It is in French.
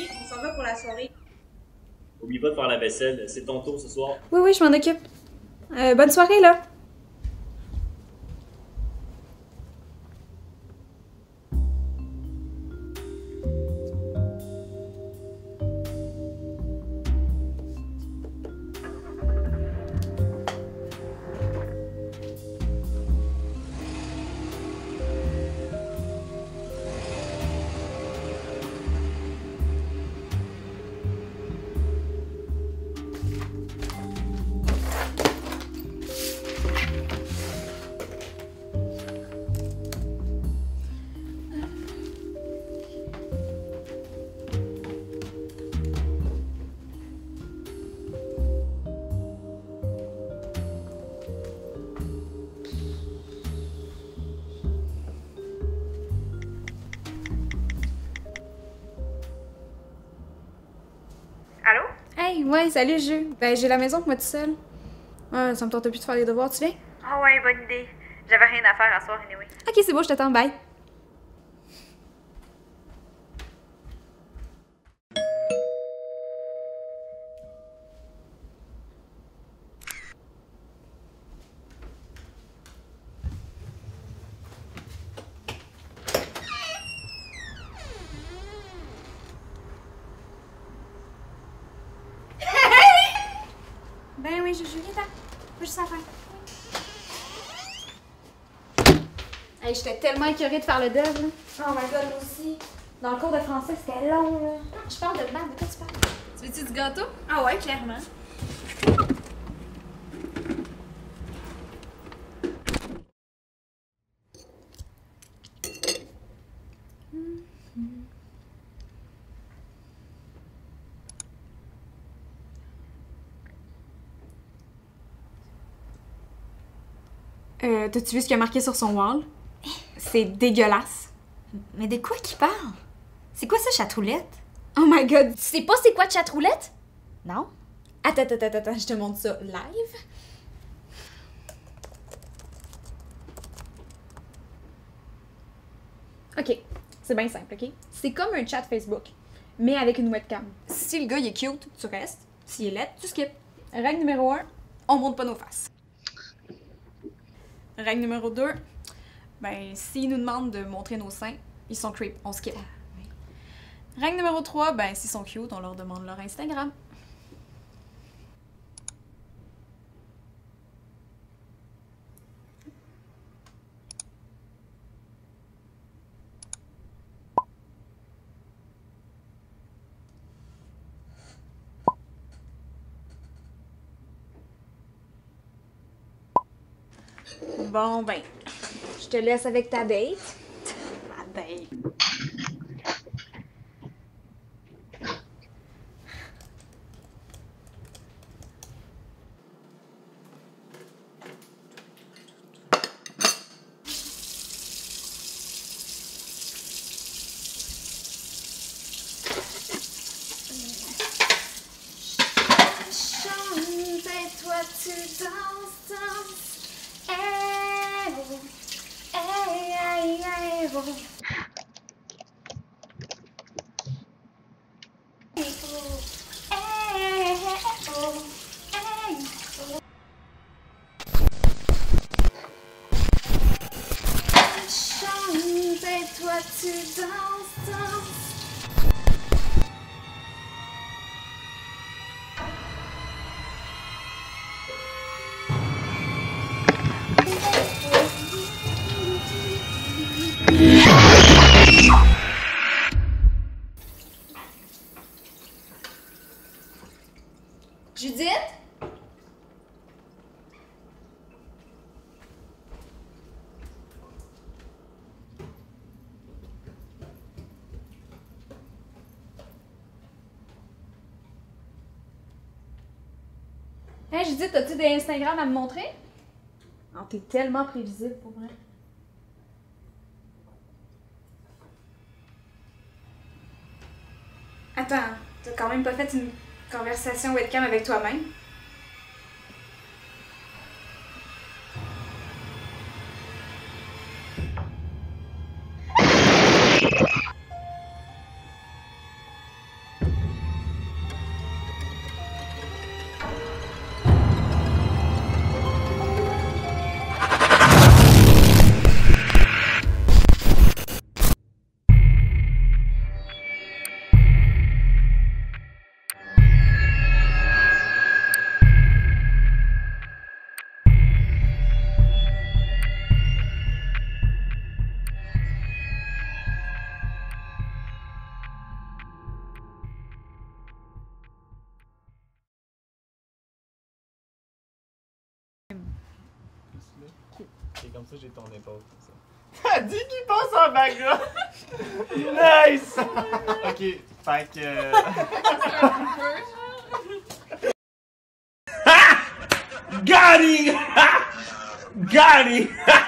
on s'en va pour la soirée. Oublie pas de faire la vaisselle, c'est ton tour ce soir. Oui, oui, je m'en occupe. Bonne soirée, là. Allô? Hey, ouais, salut, Jus. Ben, j'ai la maison pour moi tout seul. Ouais, ça me tente plus de faire les devoirs, tu viens? Ah ouais, bonne idée. J'avais rien à faire à soir, anyway. Ok, c'est beau, je t'attends, bye. Ben oui, Juju, viens-t'en. Faut juste à faire. Hey, j'étais tellement écœurée de faire le dev, là. Oh my god, moi aussi. Dans le cours de français, c'était long, là. Je parle de bac, de quoi tu parles? Tu veux-tu du gâteau? Ah ouais, clairement. T'as-tu vu ce qu'il a marqué sur son wall? C'est dégueulasse. Mais de quoi qu'il parle? C'est quoi ça, chatroulette? Oh my god. Tu sais pas c'est quoi de chatroulette? Non? Attends, je te montre ça live. Ok, c'est bien simple, ok? C'est comme un chat Facebook, mais avec une webcam. Si le gars il est cute, tu restes. S'il est laid, tu skips. Règle numéro 1, on monte pas nos faces. Règle numéro 2, ben s'ils nous demandent de montrer nos seins, ils sont creep, on skip. Règle numéro 3, ben s'ils sont cute, on leur demande leur Instagram. Bon, ben, je te laisse avec ta date. Ah ben... Chante et toi tu danses, danses. Eh oh, eh oh. Eh oh, eh oh, eh oh. Chante et toi tu danses, danses. Judith? Hey Judith, as-tu des Instagram à me montrer? Oh, t'es tellement prévisible pour vrai. Attends, t'as quand même pas fait une conversation webcam avec toi-même? ça, j'ai ton épaule. T'as dit qu'il passe en bagarre! Nice! Ok, fait que. Got him! Got him!